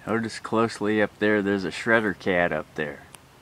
Notice closely up there, there's a shredder cat up there.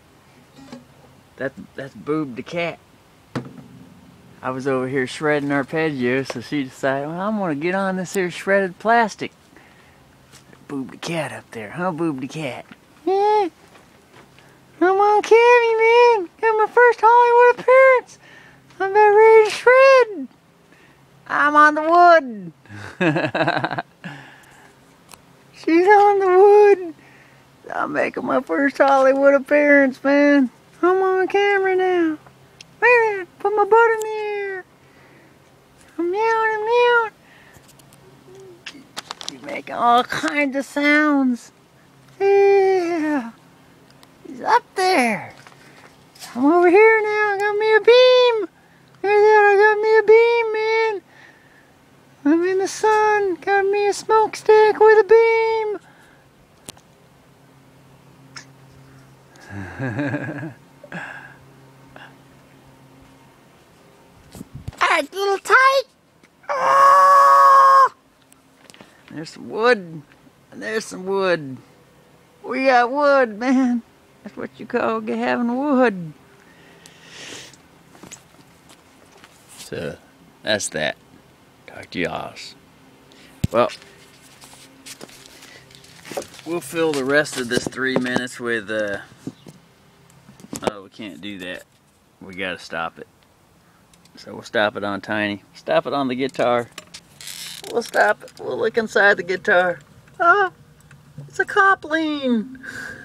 That's Boob the cat. I was over here shredding arpeggios, so she decided, well, I'm gonna get on this here shredded plastic. Boob the cat up there, huh, Boob the cat? Yeah. I'm on Cammy, man. Got my first Hollywood appearance. I'm about ready to shred. I'm on the wood. She's on the wood. I'm making my first Hollywood appearance, man. I'm on camera now. Wait a minute, put my butt in the air. I'm meowing and meowing. She's making all kinds of sounds. Yeah. He's up there. I'm over here now. I got me a beam. There's that. I got me a beam, man. I'm in the sun. Got me a smokestack with a beam. Alright, little tight. Oh! There's some wood. There's some wood. We got wood, man. That's what you call having wood. So, that's that. Talk to y'all. Well, we'll fill the rest of this 3 minutes with, oh, we can't do that. We gotta stop it. So we'll stop it on Tiny. Stop it on the guitar. We'll stop it. We'll look inside the guitar. Oh, it's a copling.